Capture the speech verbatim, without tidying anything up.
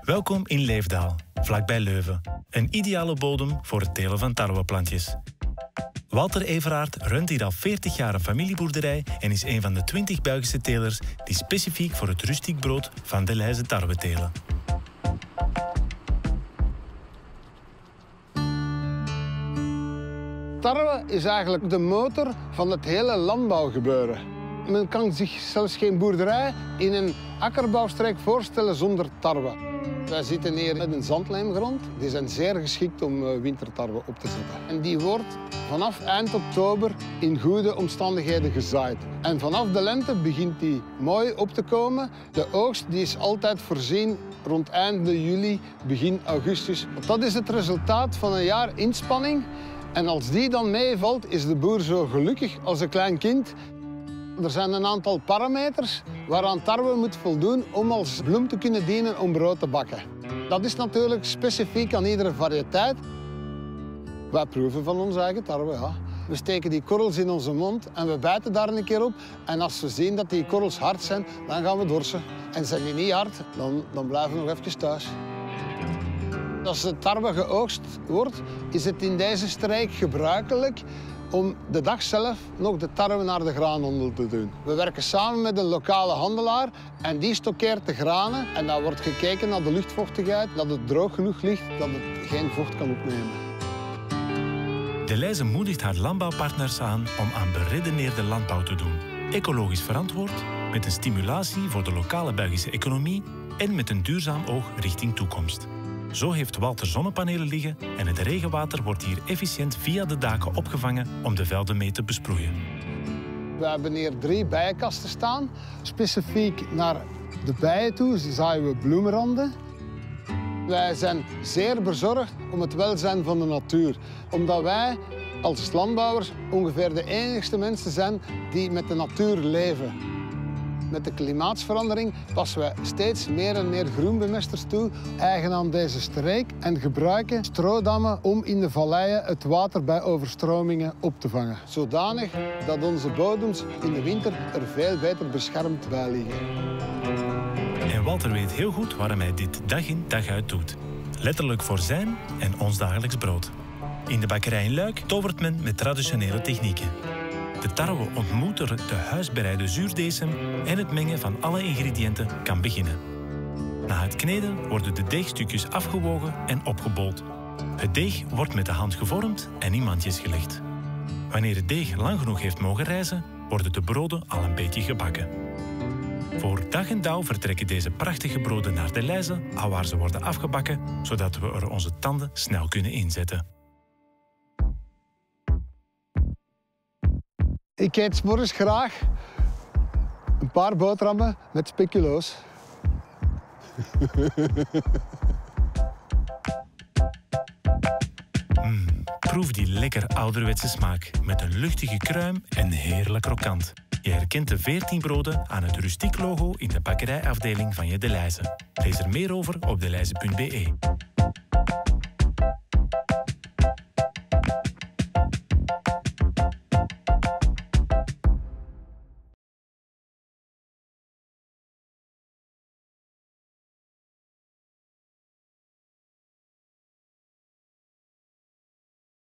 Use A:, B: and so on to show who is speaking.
A: Welkom in Leefdaal, vlakbij Leuven. Een ideale bodem voor het telen van tarweplantjes. Walter Everaert runt hier al veertig jaar een familieboerderij en is een van de twintig Belgische telers die specifiek voor het rustiek brood van de Leize tarwe telen.
B: Tarwe is eigenlijk de motor van het hele landbouwgebeuren. Men kan zich zelfs geen boerderij in een akkerbouwstreek voorstellen zonder tarwe. Wij zitten hier met een zandlijmgrond. Die zijn zeer geschikt om wintertarwe op te zetten. En die wordt vanaf eind oktober in goede omstandigheden gezaaid. En vanaf de lente begint die mooi op te komen. De oogst die is altijd voorzien rond einde juli, begin augustus. Dat is het resultaat van een jaar inspanning. En als die dan meevalt, is de boer zo gelukkig als een klein kind. Er zijn een aantal parameters waaraan tarwe moet voldoen om als bloem te kunnen dienen om brood te bakken. Dat is natuurlijk specifiek aan iedere variëteit. Wij proeven van onze eigen tarwe, ja. We steken die korrels in onze mond en we bijten daar een keer op. En als we zien dat die korrels hard zijn, dan gaan we dorsen. En zijn die niet hard, dan, dan blijven we nog even thuis. Als de tarwe geoogst wordt, is het in deze streek gebruikelijk om de dag zelf nog de tarwe naar de graanhandel te doen. We werken samen met een lokale handelaar en die stockeert de granen. En dan wordt gekeken naar de luchtvochtigheid, dat het droog genoeg ligt, dat het geen vocht kan opnemen.
A: De Leize moedigt haar landbouwpartners aan om aan beredeneerde landbouw te doen. Ecologisch verantwoord, met een stimulatie voor de lokale Belgische economie en met een duurzaam oog richting toekomst. Zo heeft Walter zonnepanelen liggen en het regenwater wordt hier efficiënt via de daken opgevangen om de velden mee te besproeien.
B: We hebben hier drie bijenkasten staan. Specifiek naar de bijen toe zaaien we bloemenranden. Wij zijn zeer bezorgd om het welzijn van de natuur. Omdat wij als landbouwers ongeveer de enigste mensen zijn die met de natuur leven. Met de klimaatsverandering passen we steeds meer en meer groenbemesters toe, eigen aan deze streek, en gebruiken stroodammen om in de valleien het water bij overstromingen op te vangen. Zodanig dat onze bodems in de winter er veel beter beschermd bij liggen.
A: En Walter weet heel goed waarom hij dit dag in dag uit doet. Letterlijk voor zijn en ons dagelijks brood. In de bakkerij in Luik tovert men met traditionele technieken. De tarwe ontmoet er de huisbereide zuurdesem en het mengen van alle ingrediënten kan beginnen. Na het kneden worden de deegstukjes afgewogen en opgebold. Het deeg wordt met de hand gevormd en in mandjes gelegd. Wanneer het deeg lang genoeg heeft mogen rijzen, worden de broden al een beetje gebakken. Voor dag en dauw vertrekken deze prachtige broden naar de Leize, alwaar ze worden afgebakken, zodat we er onze tanden snel kunnen inzetten.
B: Ik eet 's morgens graag een paar boterhammen met speculoos.
A: Mm, proef die lekker ouderwetse smaak met een luchtige kruim en heerlijk krokant. Je herkent de veertien broden aan het rustiek logo in de bakkerijafdeling van je De Leize. Lees er meer over op deleize punt be.